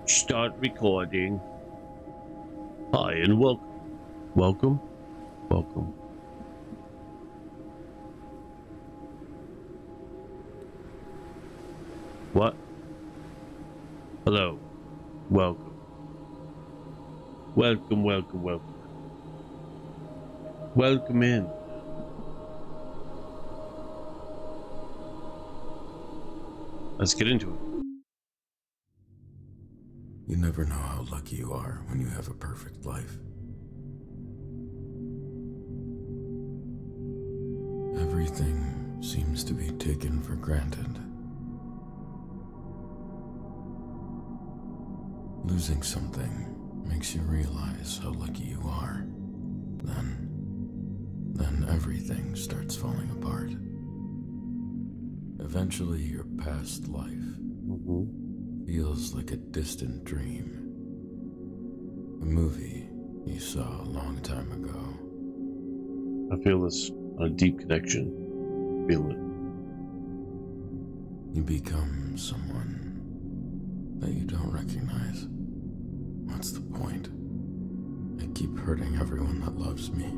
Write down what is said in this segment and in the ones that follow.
Start recording. Hi and welcome. Welcome. Welcome. What? Hello. Welcome. Welcome, welcome, welcome. Welcome in. Let's get into it. You never know how lucky you are when you have a perfect life. Everything seems to be taken for granted. Losing something makes you realize how lucky you are. Then everything starts falling apart. Eventually, your past life feels like a distant dream. A movie you saw a long time ago. I feel this a deep connection. Feel it. You become someone that you don't recognize. What's the point? I keep hurting everyone that loves me.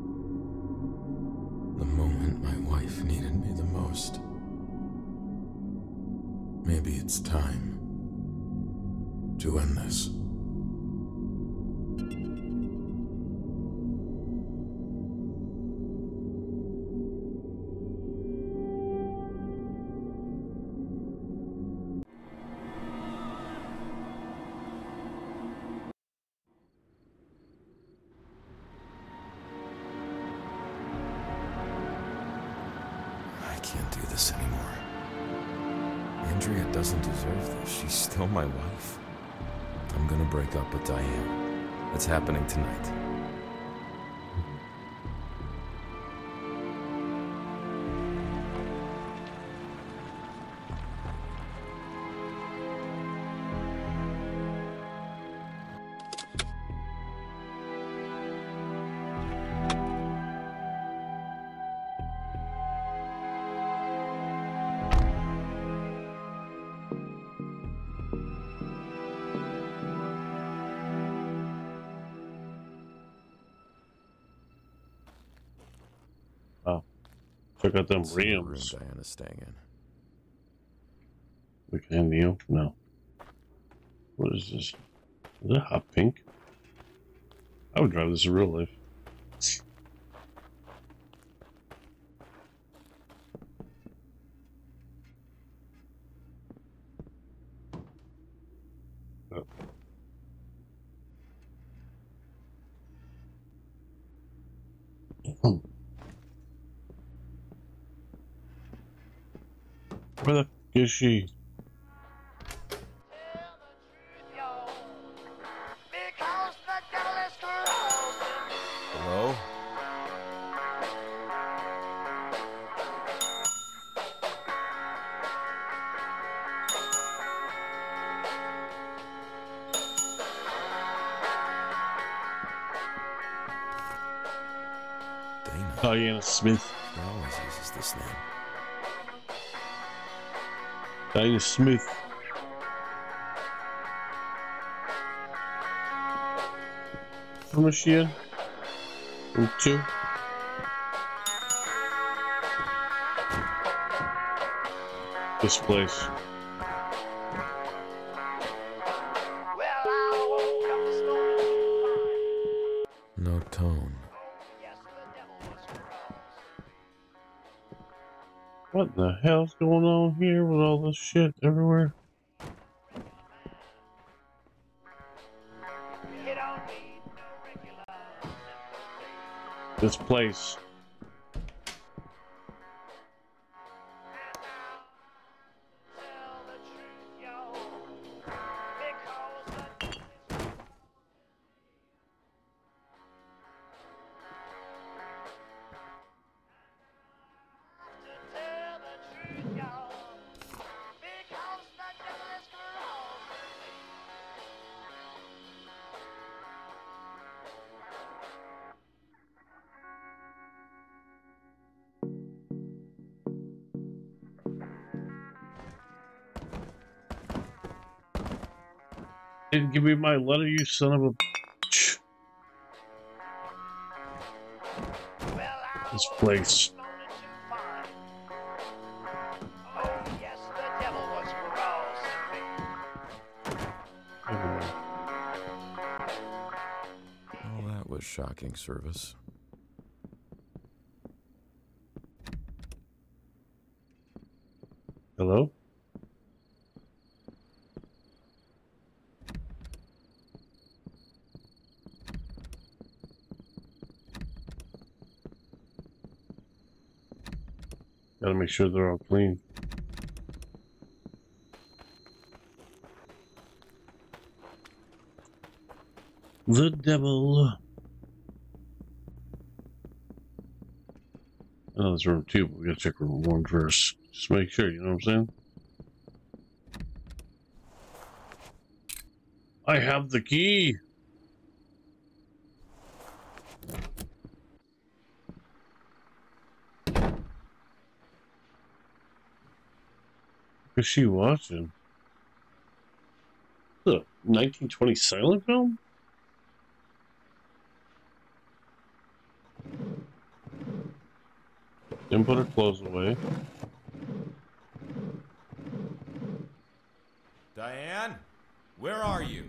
The moment my wife needed me the most. Maybe it's time to end this. I can't do this anymore. Andrea doesn't deserve this. She's still my wife. I'm gonna break up with Diane. It's happening tonight. Oh. Check out them Let's see what room rims. Diana's staying in. We can have Neo? No. What is this? Is it hot pink? I would drive this in real life. Where the f is she? Hello? Dana. Diana Smith. She always uses this name. Diana Smith. How much she in? Two. This place. No tone. What the hell's going on here with all this shit everywhere? This place. Didn't give me my letter, you son of a bitch. This place. Oh, that was shocking service. Hello? Gotta make sure they're all clean. The devil. I know there's room 2, but we gotta check room 1 first. Just make sure, you know what I'm saying? I have the key! Is she watching? The 1920 silent film? Didn't put her clothes away. Diane, where are you?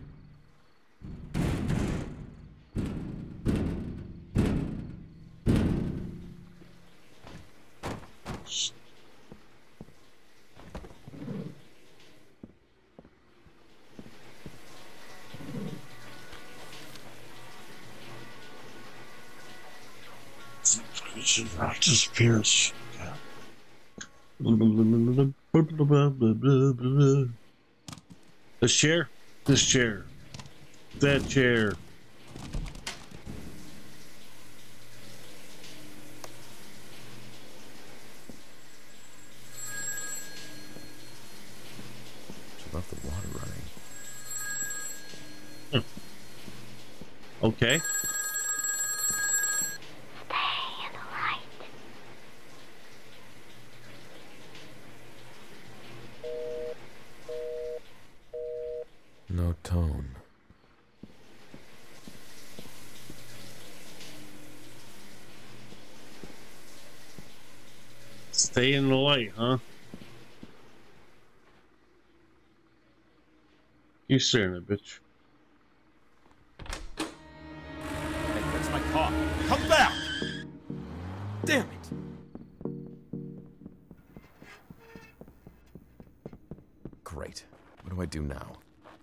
Disappearance. This chair? This chair. That chair. She left the water running. Okay. No tone. Stay in the light, huh? You staring at bitch. Hey, that's my car. Come back! Damn it! Great. What do I do now?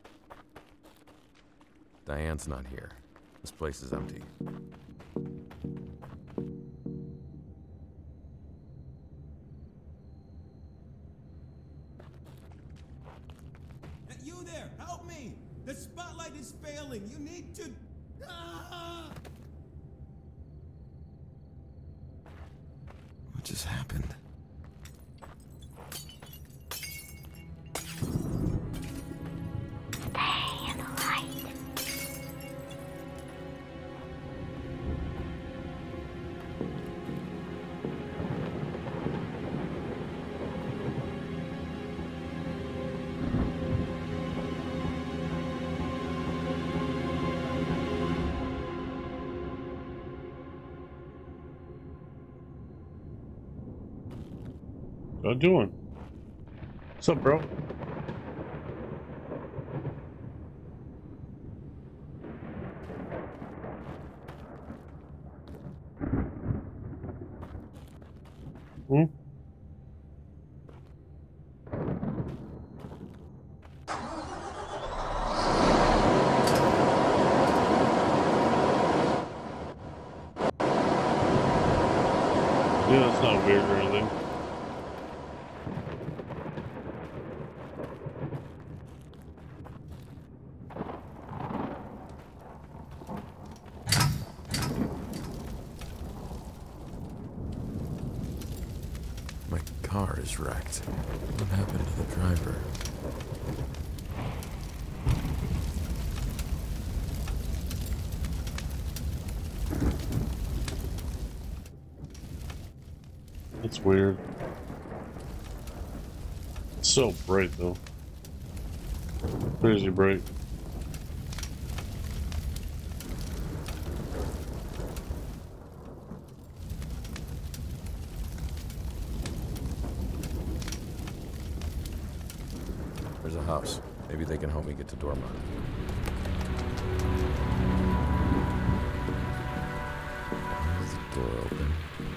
Diane's not here. This place is empty. You there! Help me! The spotlight is failing! You need to... Ah! What just happened? What you doing? What's up, bro? Hmm? Yeah, that's not weird or anything. My car is wrecked. What happened to the driver? That's weird. It's so bright, though. Crazy bright. house. Maybe they can help me get to Dormont. Is the door open?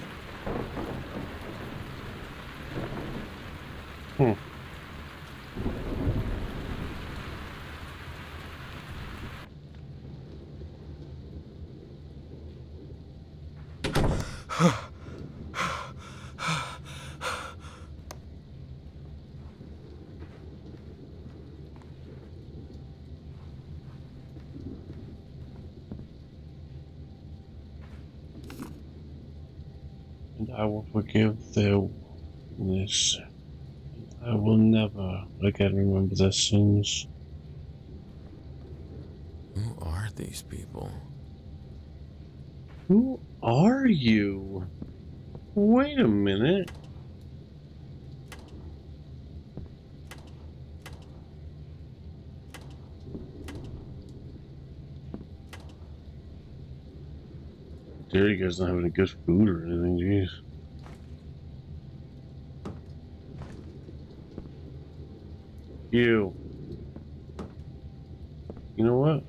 And I will forgive their this. I will never again remember their sins. Who are these people? Who are you? Wait a minute. There you guys not having any good food or anything, jeez. You. You know what?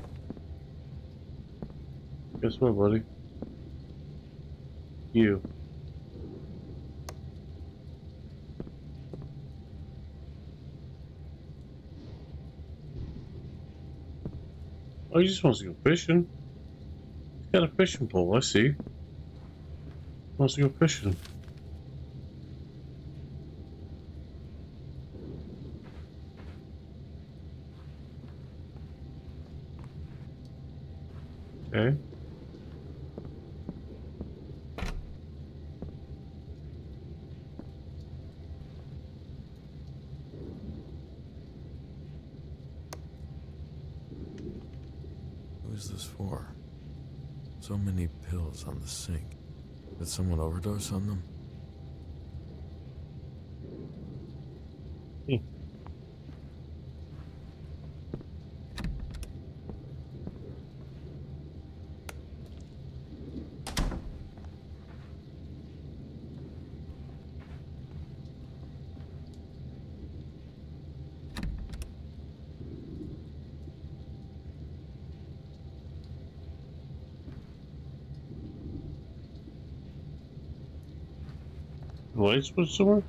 Guess what, buddy? You. Oh, he just wants to go fishing. He's got a fishing pole, I see. Wants to go fishing. Okay. Who's this for? So many pills on the sink. Did someone overdose on them? Light switch somewhere?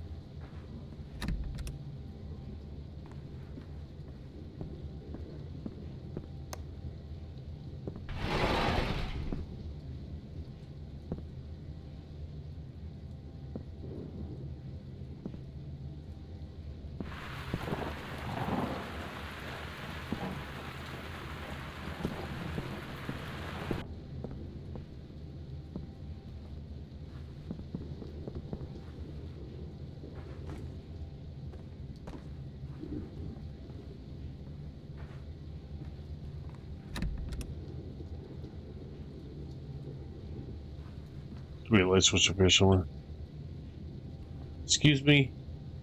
Could be a light switch up here somewhere. Excuse me?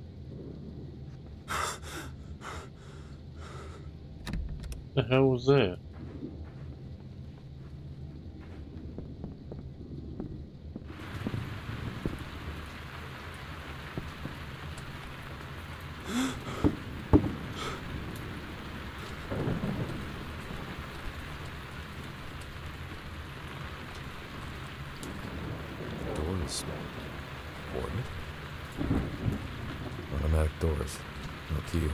The hell was that? Doors. Boarded. Automatic doors. No keyhole.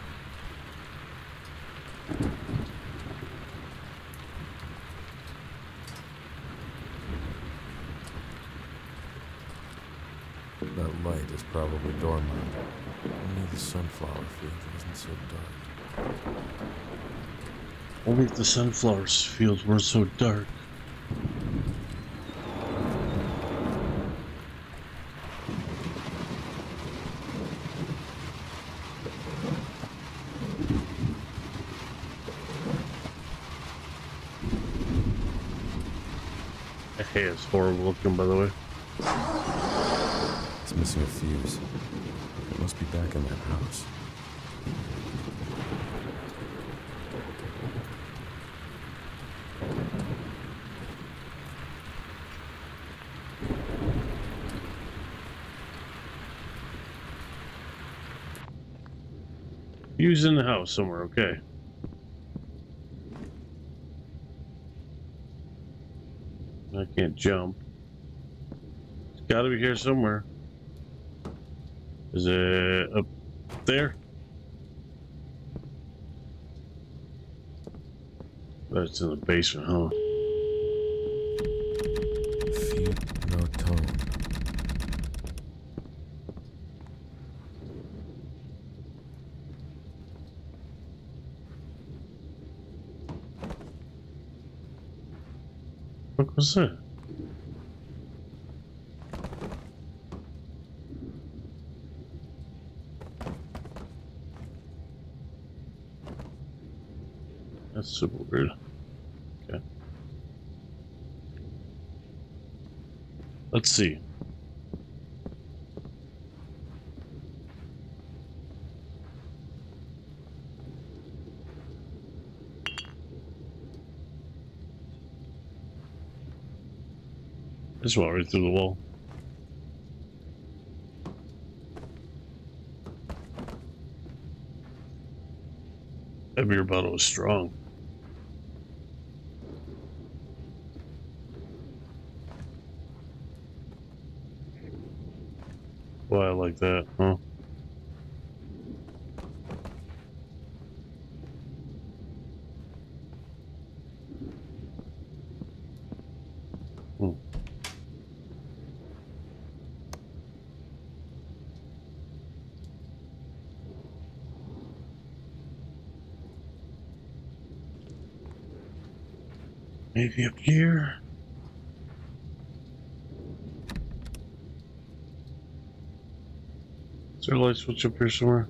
That light is probably Dormont. Only the sunflower field wasn't so dark. Only if the sunflower fields weren't so dark. That hair is horrible looking, by the way. It's missing a fuse. It must be back in that house. Use in the house somewhere, okay. I can't jump. It's gotta be here somewhere. Is it up there? That's in the basement, huh? Feet, no tone. What was that? That's super weird. Okay. Let's see. This went right through the wall. That beer bottle is strong. Why I like that, huh? Maybe up here. Is there a light switch up here somewhere?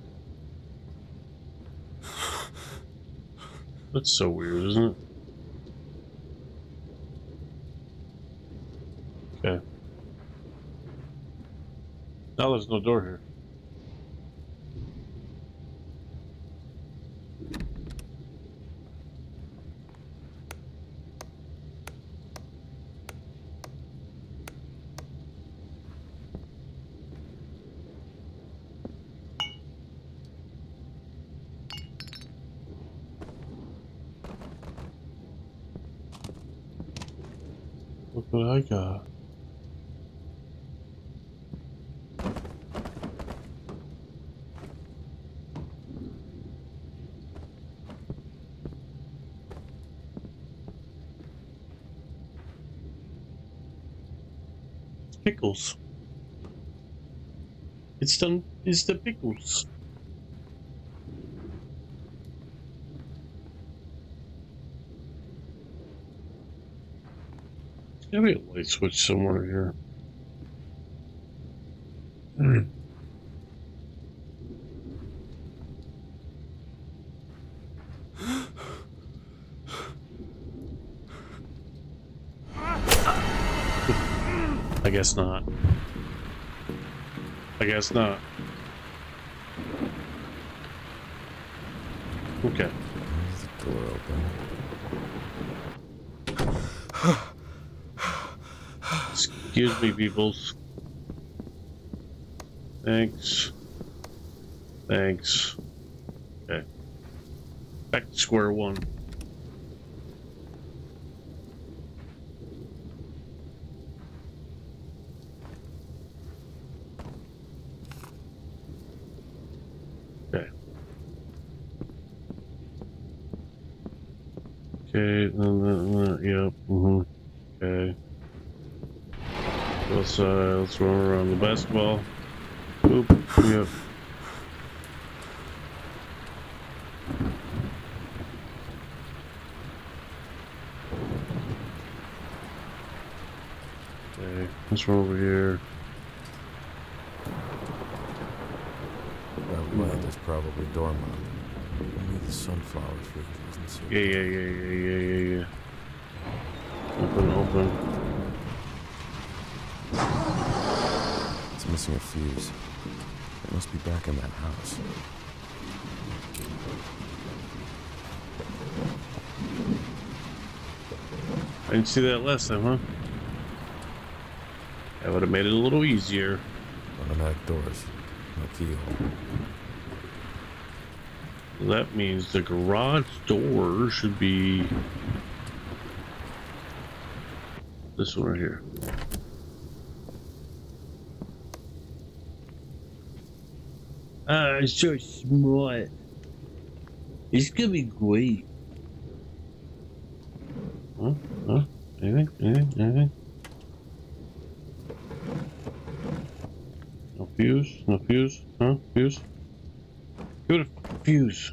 That's so weird, isn't it? Okay. Now there's no door here. Look what I got. It's pickles. It's the pickles. There's gotta be a light switch somewhere here. I guess not. I guess not. Okay. There's the door open. Excuse me, peoples. Thanks. Thanks. Okay. Back to square one. Okay. Okay, yep, okay. Let's run around the basketball. Oop, yep. Okay, let's run over here. That land is probably Dormont. Only the sunflower fruit isn't so. Yeah. Open. It's missing a fuse. It must be back in that house. I didn't see that last time, huh? That would have made it a little easier. Automatic doors. No keyhole. That means the garage door should be this one right here. Ah, it's so smart. It's gonna be great. Huh? Huh? Anything? Anything? Anything? No fuse? No fuse? Huh? Fuse? Give it a fuse.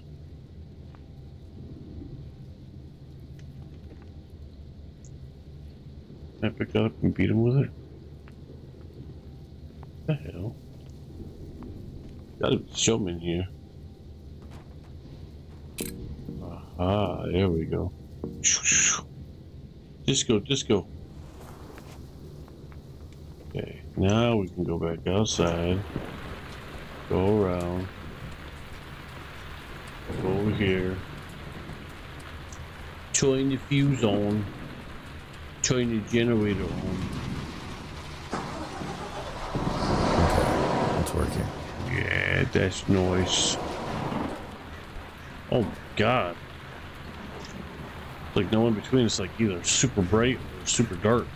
Can I pick that up and beat him with it? What the hell? Gotta be something in here. Aha, there we go. Disco, disco. Okay, now we can go back outside. Go around. Go over here. Turn the fuse on. Turn the generator on. Okay, it's working. Yeah, that's nice. Oh my god. Like no in between, it's like either super bright or super dark.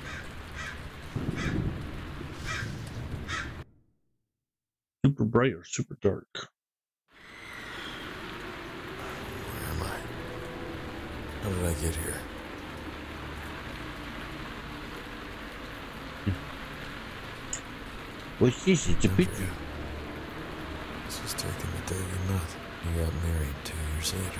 Super bright or super dark. Where am I? How did I get here? What's this? It's a picture. This was taken the day we met. We got married 2 years later.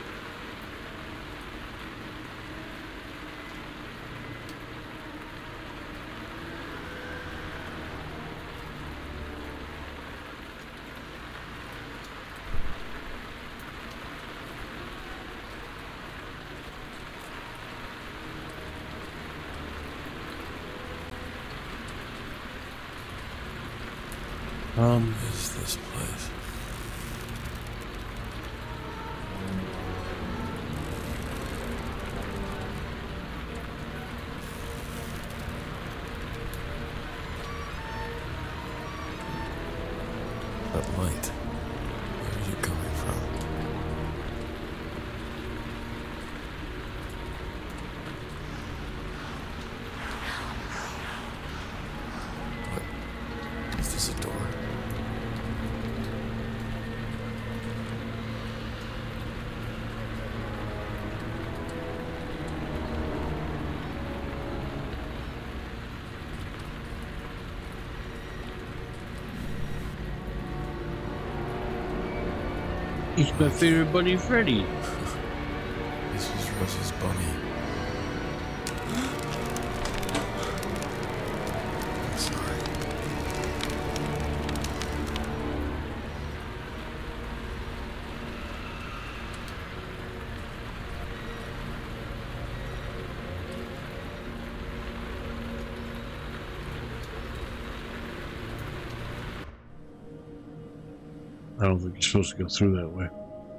What is this place? That light. Where is it coming from? What? Is this a door? It's my favorite bunny, Freddy. This is Rose's bunny. I'm sorry. I don't think you're supposed to go through that way.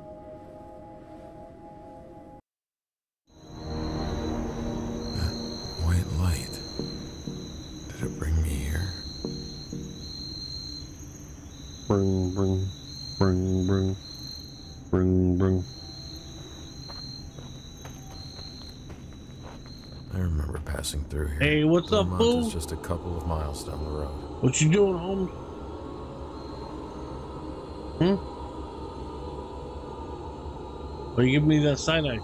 That white light. Did it bring me here? Bring, bring, bring, bring, bring, bring. I remember passing through here. Hey, what's up, Dormont boo? is just a couple of miles down the road. What you doing, Holmes? Hmm? Why you giving me that side eye?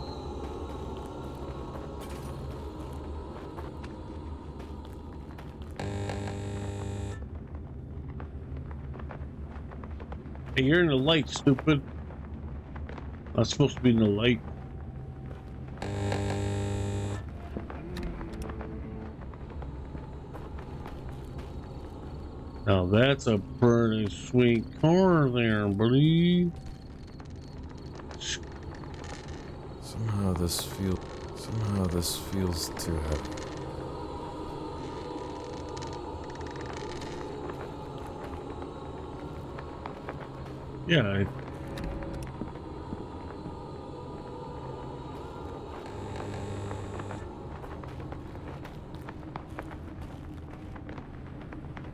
Hey, you're in the light, stupid. Not supposed to be in the light. Now that's a pretty sweet car there, buddy. Somehow this feels too heavy. Yeah.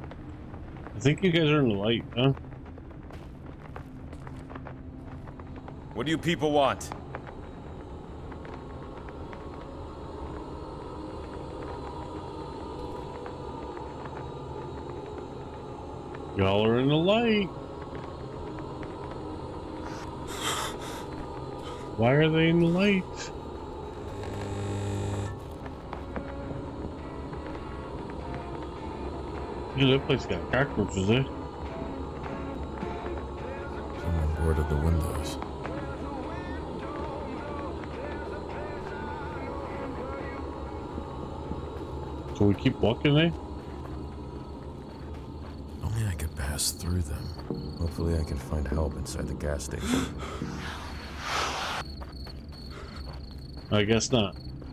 I think you guys are in the light, huh? What do you people want? Y'all are in the light. Why are they in the light? Yeah, that place got cockroaches, eh? Someone boarded the windows. So we keep walking, eh? Only I could pass through them. Hopefully I can find help inside the gas station. I guess not.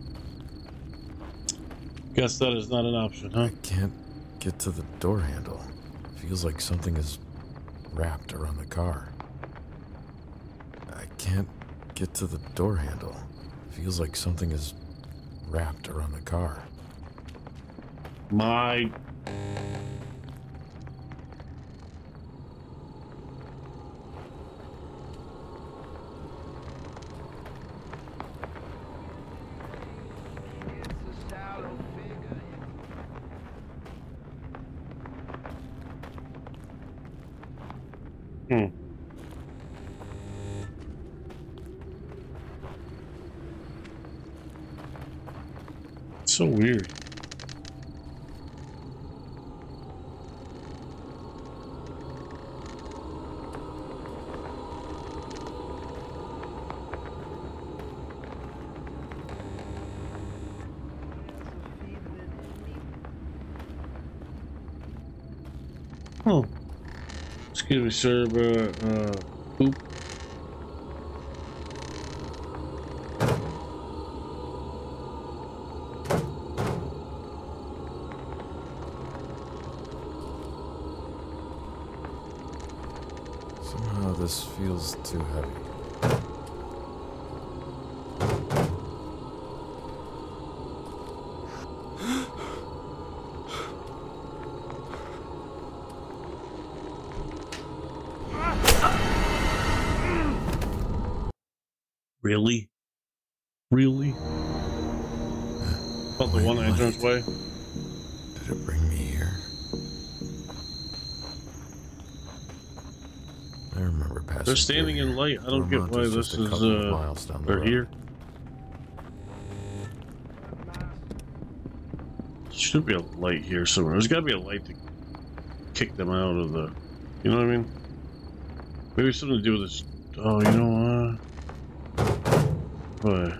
Guess that is not an option, huh? I can't get to the door handle. Feels like something is wrapped around the car. I can't get to the door handle. Feels like something is wrapped around the car. My... So weird. Oh. Excuse me, sir, but, poop. Somehow this feels too heavy. Really? Really? About the one entrance way? Did it bring me here? I remember passing. They're standing in light. I don't get Dormont why is this just a is, couple of miles down the they're road. here. Should be a light here somewhere. There's gotta be a light to kick them out of the... You know what I mean? Maybe something to do with this... Oh, you know what? What?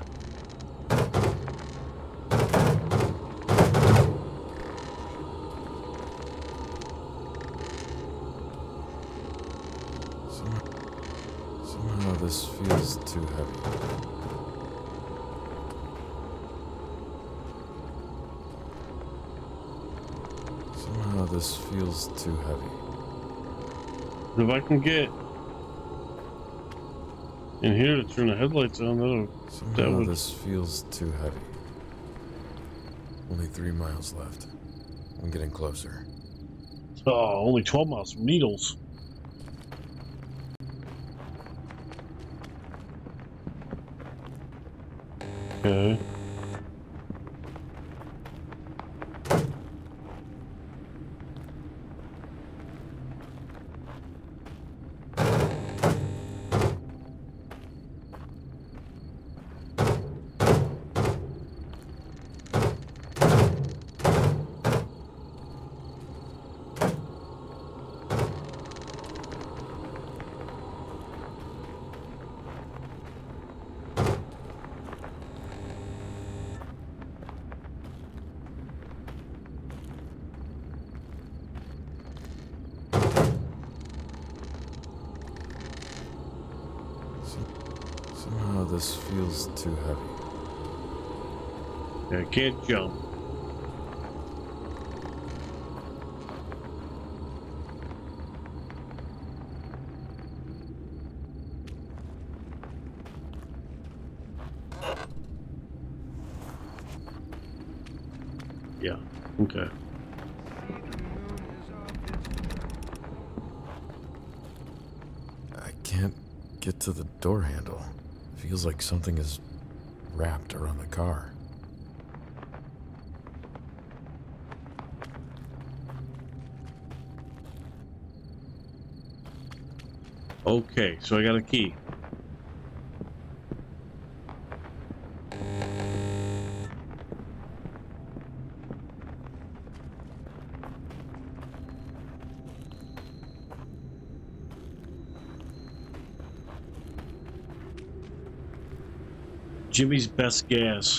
Somehow this feels too heavy. Somehow this feels too heavy. If I can get in here to turn the headlights on, that Somehow would... this feels too heavy. Only 3 miles left. I'm getting closer. Oh, only 12 miles from Needles. Okay. Somehow this feels too heavy. Yeah, I can't jump. Yeah, okay. I can't get to to the door handle. Feels like something is wrapped around the car. Okay, so I got a key. Jimmy's best gas.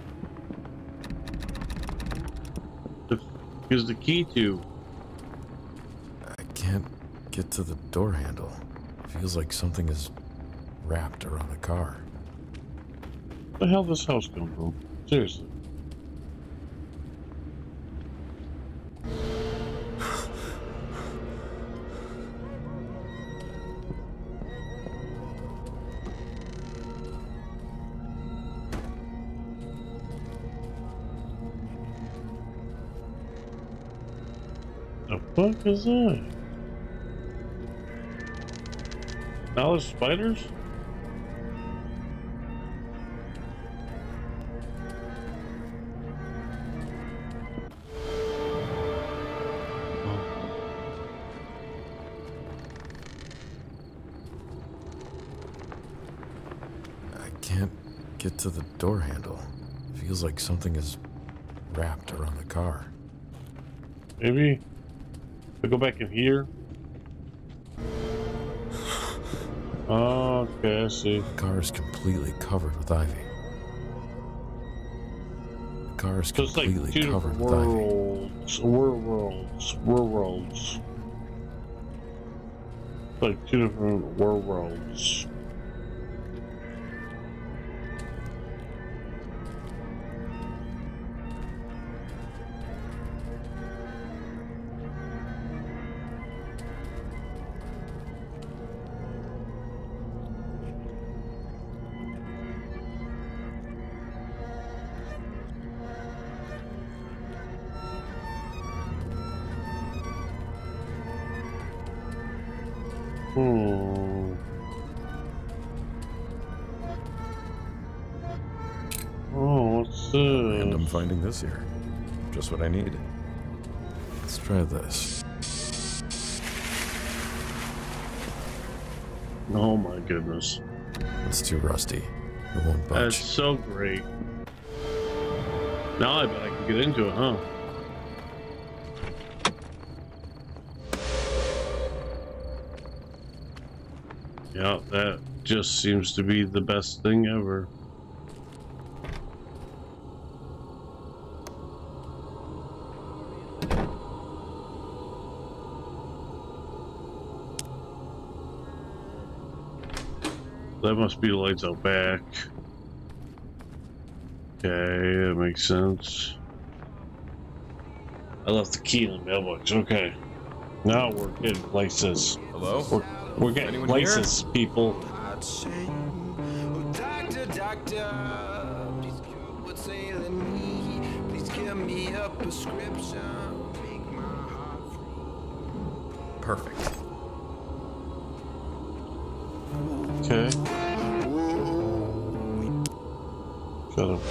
Here's the key to. I can't get to the door handle. Feels like something is wrapped around the car. Where the hell did this house come from? Seriously. The fuck is that? Now there's spiders? I can't get to the door handle. Feels like something is wrapped around the car. Maybe I go back in here. Oh, okay, I see. The car is completely covered with ivy. The car is So it's like completely two covered different with ivy. worlds. Like two different worlds. Oh, what's this? And I'm finding this here. Just what I need. Let's try this. Oh my goodness. It's too rusty. It won't budge. That's so great. Now I bet I can get into it, huh? Yeah, that just seems to be the best thing ever. That must be the lights out back. Okay, that makes sense. I left the key in the mailbox. Okay. Now we're getting places. Hello? We're getting Anyone places, people. Doctor, doctor, please cure what's ailing me. Please give me a prescription. Make my heart free. Perfect. Okay. Got him.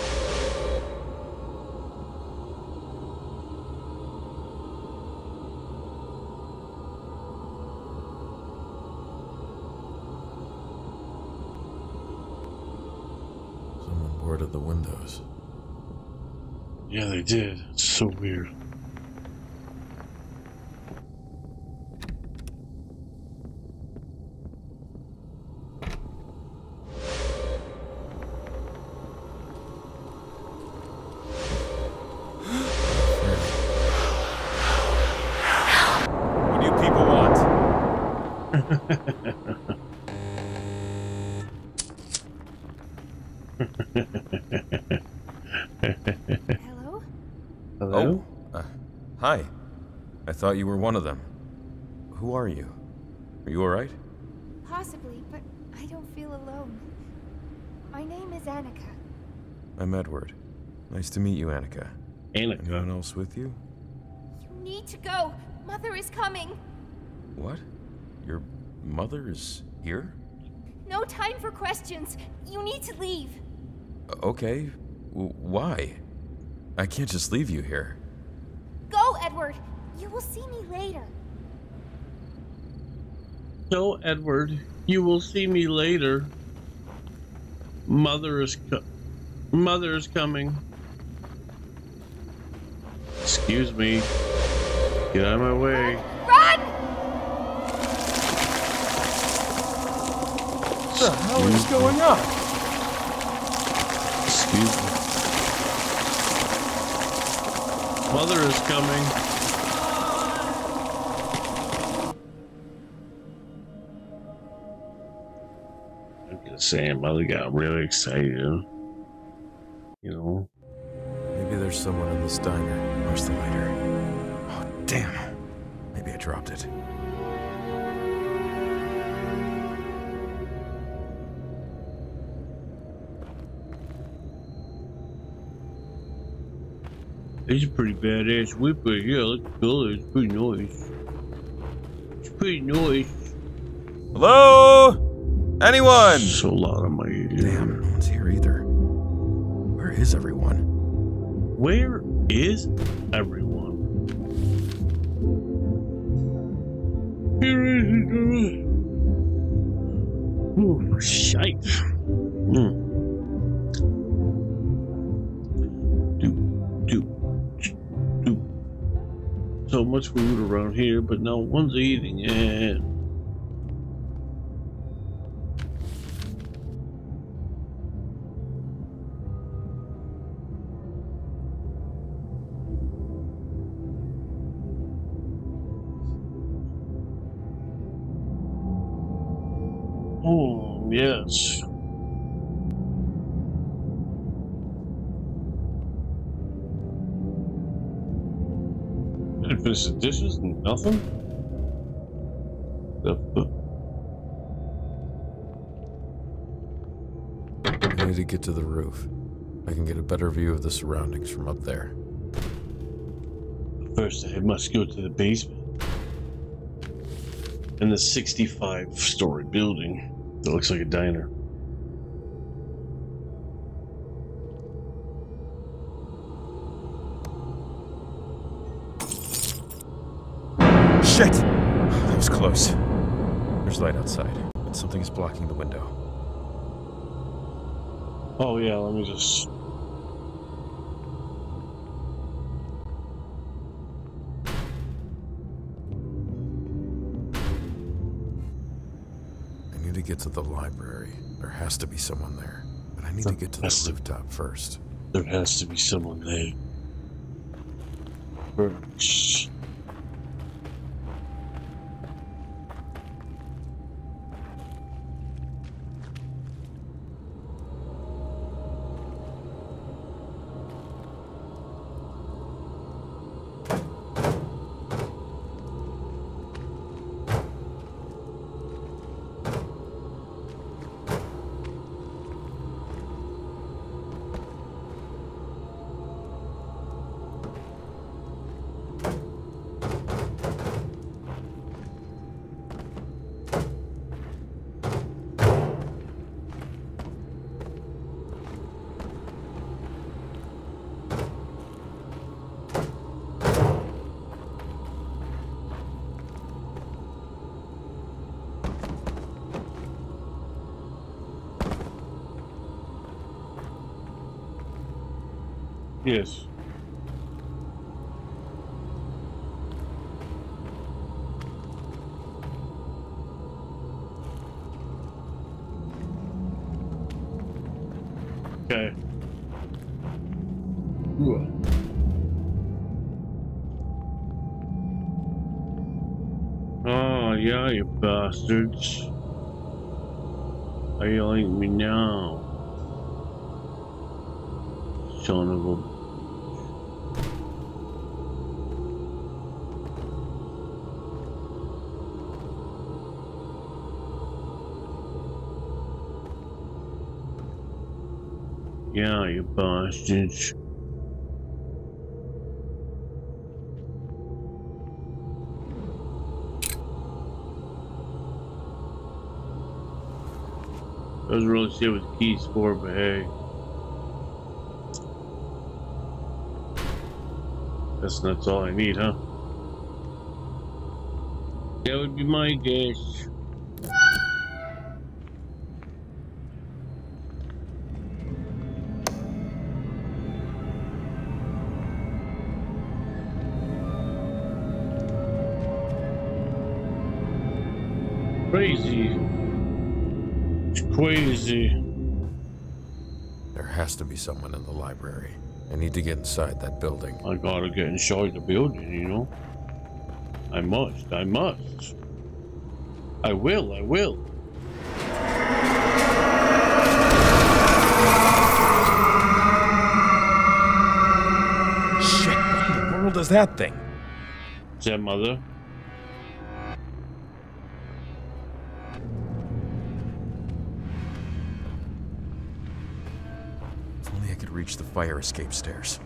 Someone boarded the windows. Yeah, they did. It's so weird. What do you people want? Hello? Hello? Oh, hi. I thought you were one of them. Who are you? Are you alright? Possibly, but I don't feel alone. My name is Annika. I'm Edward. Nice to meet you, Annika. Anyone Annika. else with you? You need to go. Mother is coming. What? Your mother is here? No time for questions. You need to leave. Okay. Why? I can't just leave you here. Go, Edward. You will see me later. So, Edward, you will see me later. Mother is coming. Excuse me. Get out of my way. Run! What the hell is going on? Excuse me. Mother is coming. I'm just saying, Mother got really excited. You know. Maybe there's someone in this diner. Where's the lighter? Oh, damn. Maybe I dropped it. It's a pretty badass whip right here. I like the color. It's pretty nice. It's pretty nice. Hello? Anyone? So loud on my ear. Damn, no one's here either. Where is everyone? Where is everyone? Ooh, shite. So much food around here, but no one's eating it. Oh, yes. Didn't finish the dishes? Nothing? I need to get to the roof. I can get a better view of the surroundings from up there. First, I must go to the basement. And the 65-story building that looks like a diner. Shit! That was close. There's light outside, but something is blocking the window. Oh yeah, let me just... I need to get to the library. There has to be someone there. But I need to get to the rooftop first. There has to be someone there. First. Yes. Okay. Ooh. Oh, yeah, you bastards. How you like me now? Son of a... Yeah, you bastards. Doesn't really say what the key's for, but hey. That's all I need, huh? That would be my guess. Crazy. It's crazy. There has to be someone in the library. I need to get inside that building. I gotta get inside the building, you know? I must. I will. Shit, what in the world is that thing? Is that Mother? If only I could reach the fire escape stairs.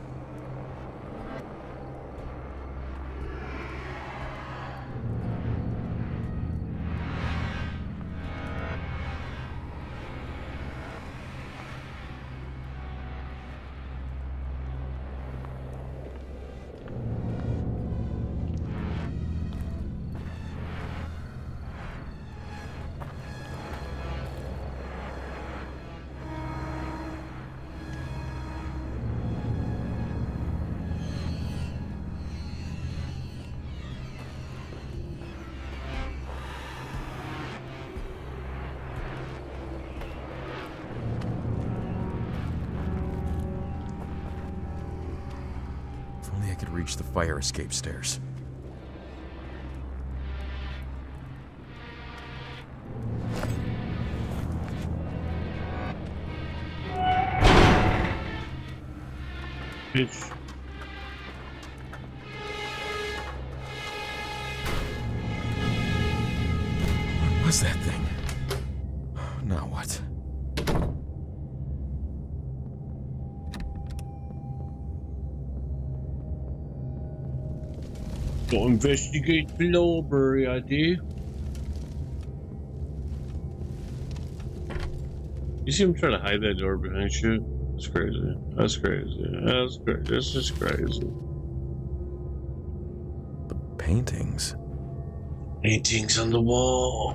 If only I could reach the fire escape stairs. Bitch. What was that thing? Now what? Go investigate the library, I do. You see him trying to hide that door behind shit? That's crazy. That's crazy. That's crazy. This is crazy. The paintings. Paintings on the wall.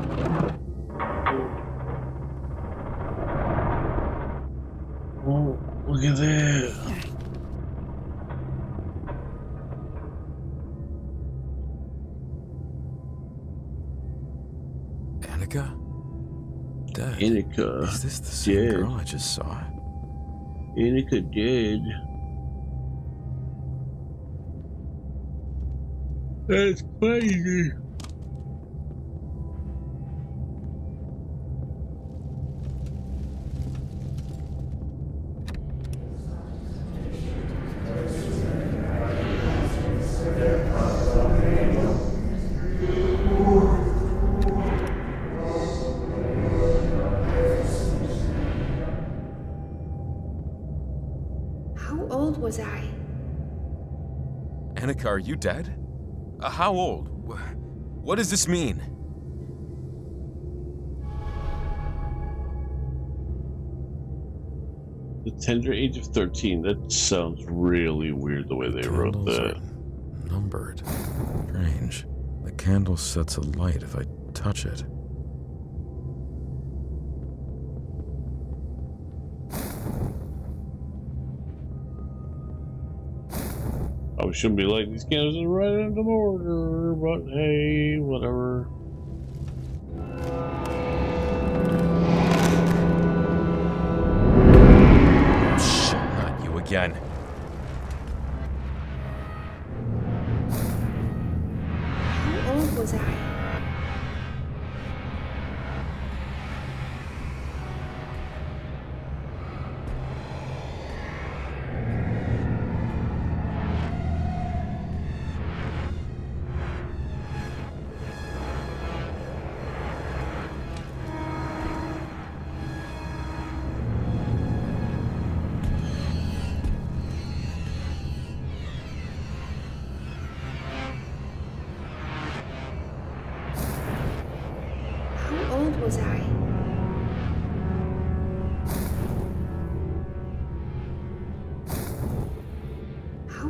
Oh, look at that. Annika? Dead. Annika. Is this the same dead. girl I just saw? Annika dead. That's crazy. How old was I? Annika, are you dead? How old? What does this mean? The tender age of 13. That sounds really weird the way they wrote Candles that. are numbered. Strange. The candle sets alight if I touch it. I shouldn't be lighting these candles right into order, but hey, whatever. Oh shit, not you again. How old was I?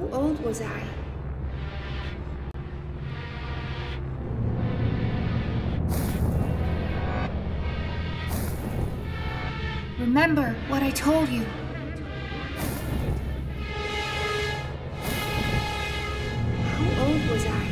old was I? Remember what I told you. How old was I?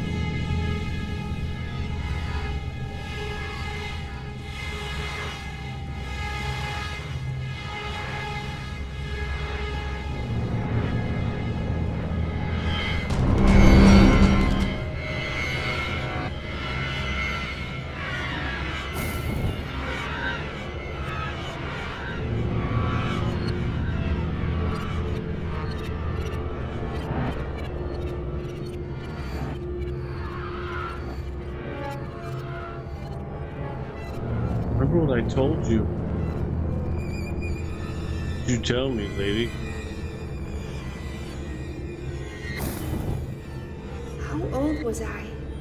Remember what I told you? You tell me, lady. How old was I?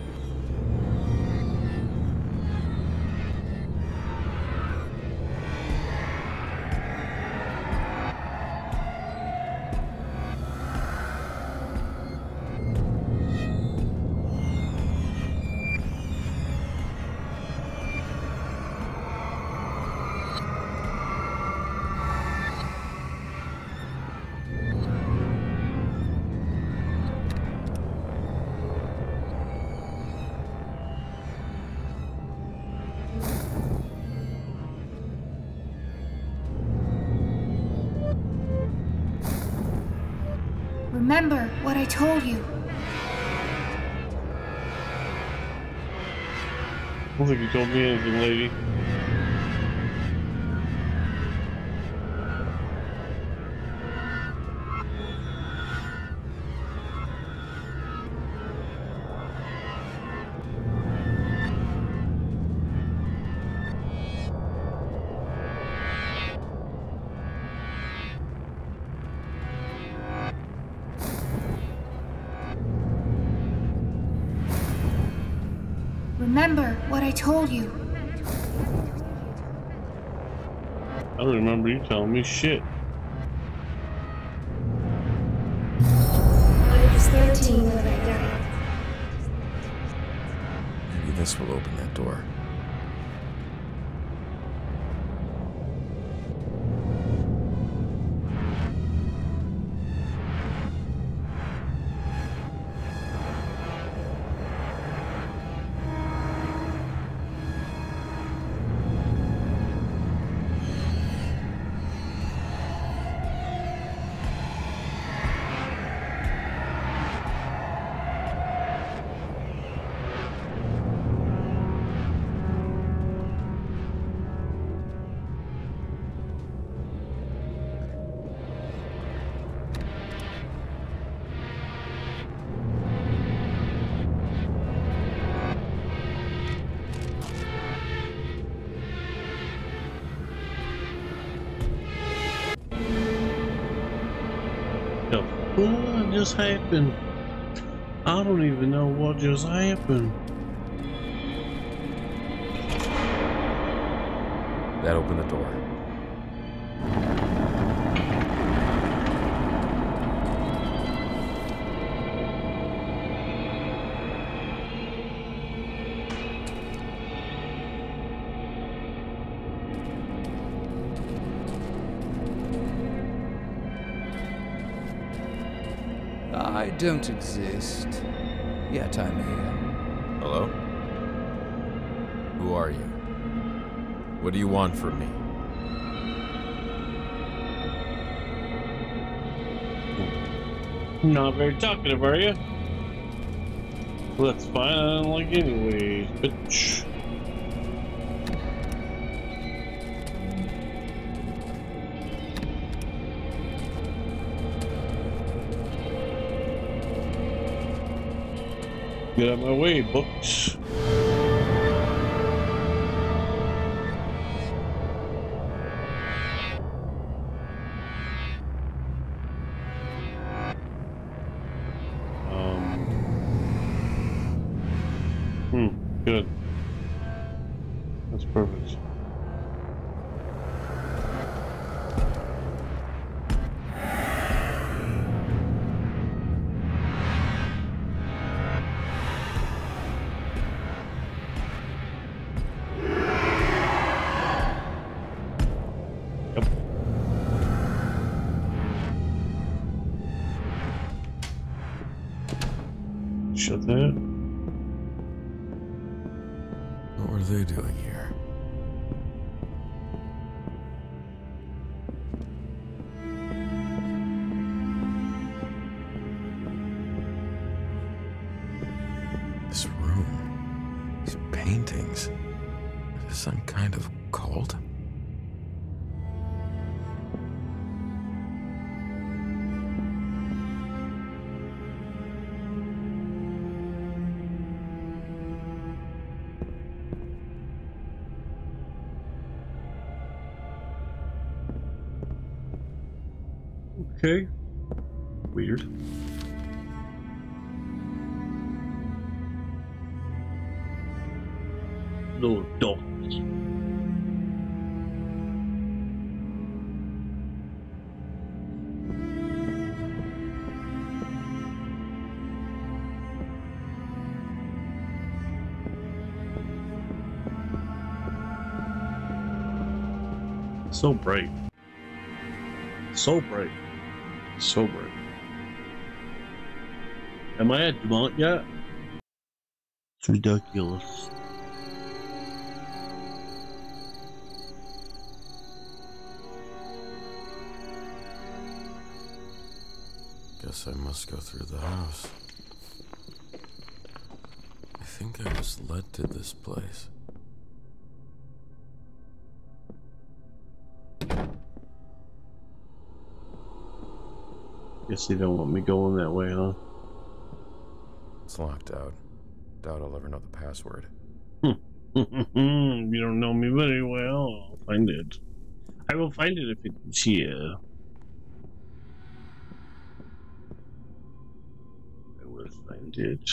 Remember what I told you. I don't think you told me anything, lady. Remember what I told you. I don't remember you telling me shit. I was 13 when I died. Maybe this will open that door. What just happened? I don't even know what just happened. That opened the door. I don't exist, yet I'm here. Hello? Who are you? What do you want from me? Not very talkative, are you? Well, that's fine. I don't like anyways, bitch. Get out of my way, books. Good. That's perfect. shut that. What were they doing here? This room, these paintings, is this some kind of cult? Okay. Weird. Little dog. So bright. So bright. So bright. Am I at Dormont yet? It's ridiculous. Guess I must go through the house. I think I was led to this place. Guess they don't want me going that way, huh? It's locked out. Doubt I'll ever know the password. You don't know me very well. I'll find it. I will find it if it's here. I will find it.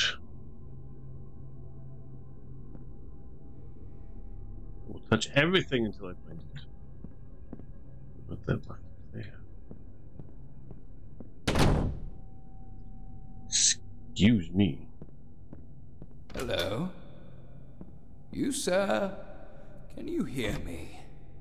I will touch everything until I find it. Put that back there. Excuse me. Hello? You, sir? Can you hear me?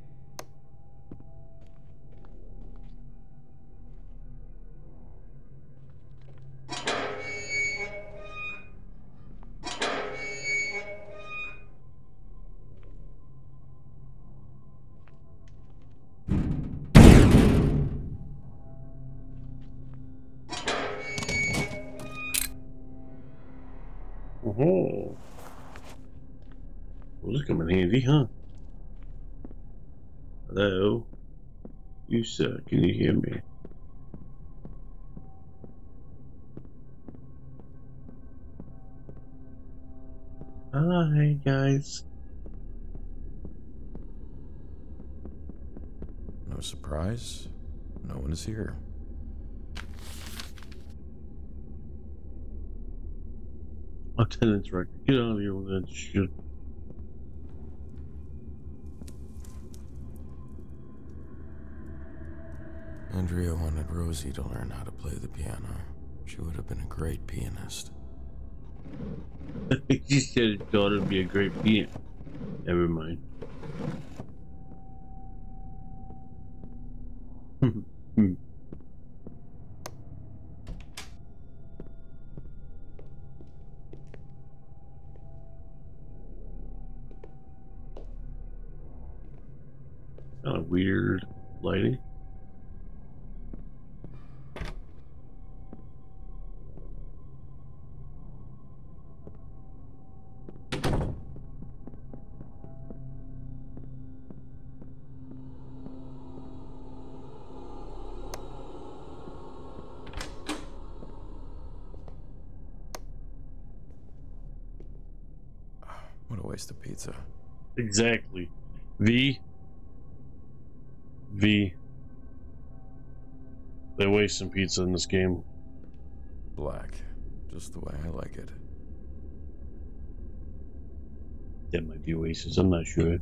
Oh, well, this come in handy, huh? Hello? You, sir, can you hear me? Hi, guys. No surprise, no one is here. Lieutenant's record. Get out of here with that shit. Andrea wanted Rosie to learn how to play the piano. She would have been a great pianist. She said his daughter would be a great pianist. Never mind. Kind of weird lighting. What a waste of pizza. Exactly. V. They're wasting pizza in this game. Black. Just the way I like it. That might be Oasis, I'm not sure.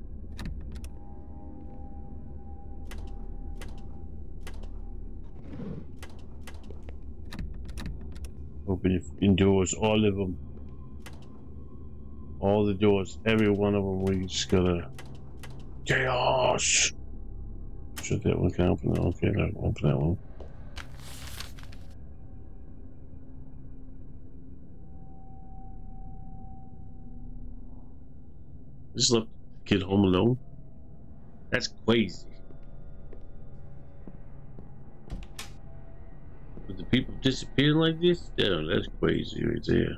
Open your fucking doors, all of them. All the doors, every one of them, we just gotta... Chaos! Shut that one, can I open that? Okay, I can open that one. Just left the kid home alone. That's crazy. With the people disappearing like this? Yeah, that's crazy right there.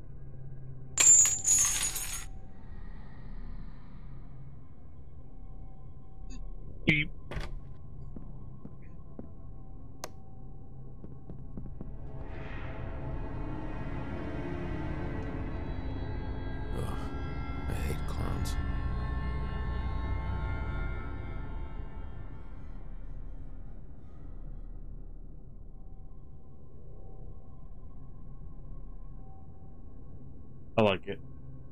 Beep. Ugh, I hate clowns. I like it.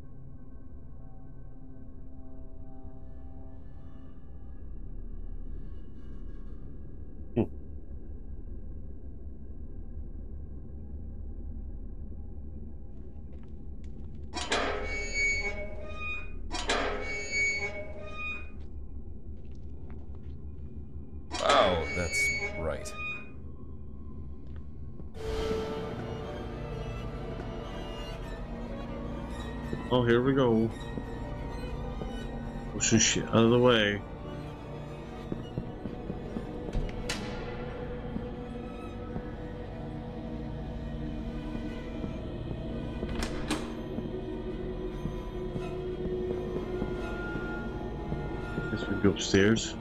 Wow, that's right. Oh, here we go. Push this shit out of the way. Guess we go upstairs.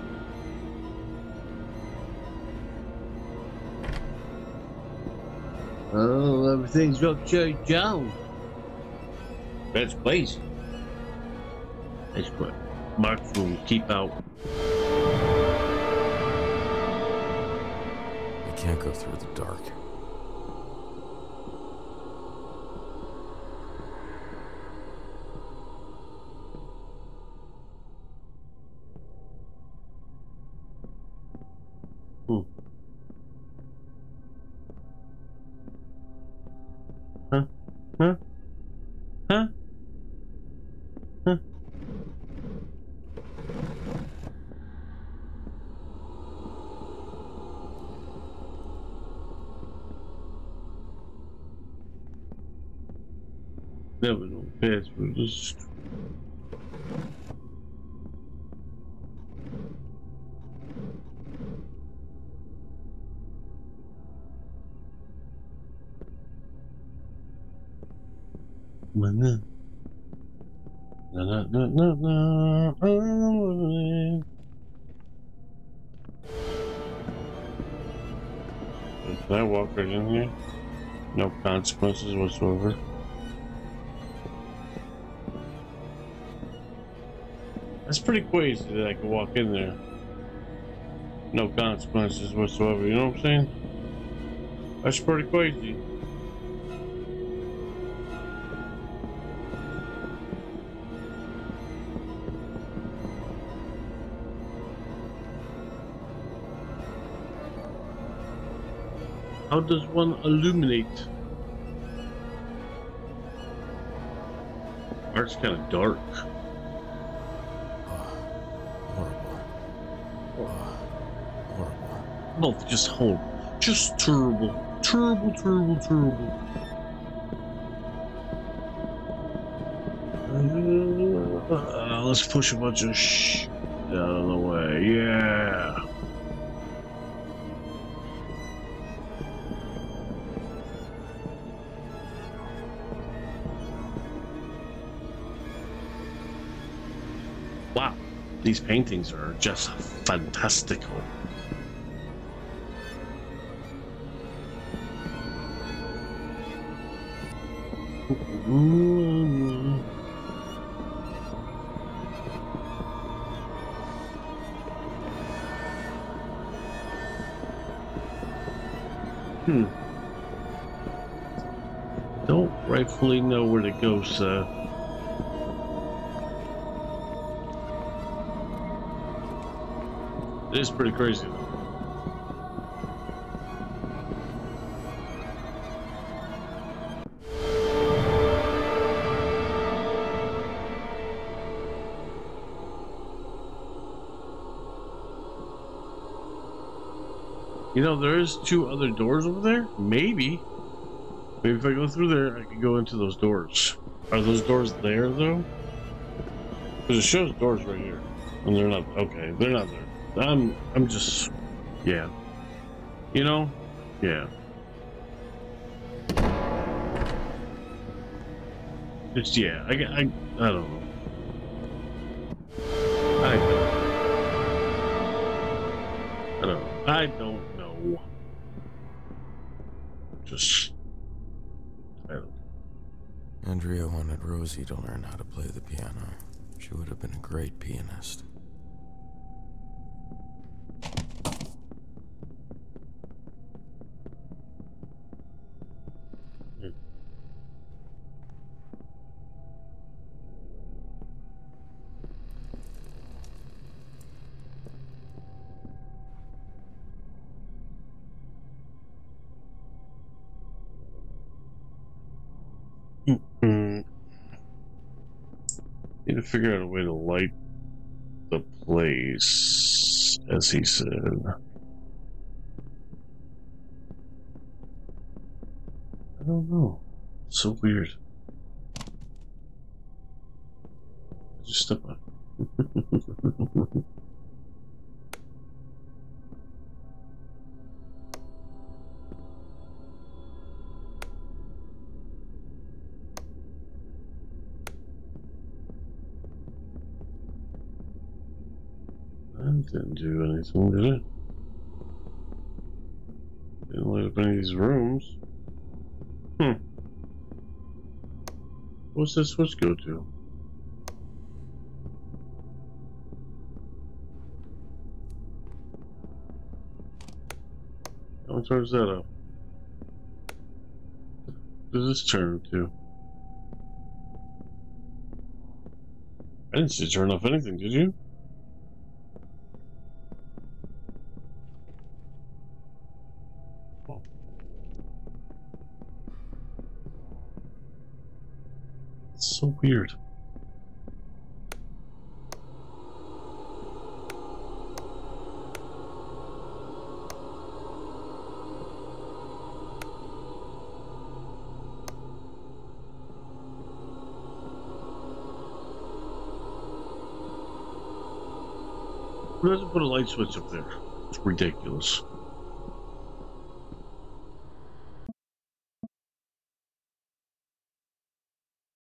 Oh, everything's upside down. That's crazy. That's good. Mark room, keep out. I can't go through the dark. Huh? Huh? Huh? Huh? Never know password. Just na na na na na na. Can I walk right in here? No consequences whatsoever. That's pretty crazy that I could walk in there. No consequences whatsoever, you know what I'm saying? That's pretty crazy. How does one illuminate? Art's kind of dark. Horrible. No, just horrible. Just terrible. Terrible, terrible, terrible. Let's push a bunch of shit out of the way. Yeah. Wow, these paintings are just fantastical. Don't rightfully know where to go, sir. It is pretty crazy, though. You know, there is 2 other doors over there. Maybe if I go through there, I can go into those doors. Are those doors there, though? Because it shows doors right here. And they're not, okay, they're not there. I'm just, yeah. You know? Yeah. It's, yeah, I don't know. I don't know. Just, I don't know. Andrea wanted Rosie to learn how to play the piano. She would have been a great pianist. Need to figure out a way to light the place, as he said. I don't know. It's so weird. Just step on. That didn't do anything, did it? Didn't light up any of these rooms. What's this switch go to? How much turns that up? What does this turn to? I didn't see it turn off anything, did you? It's so weird. Who doesn't put a light switch up there? It's ridiculous.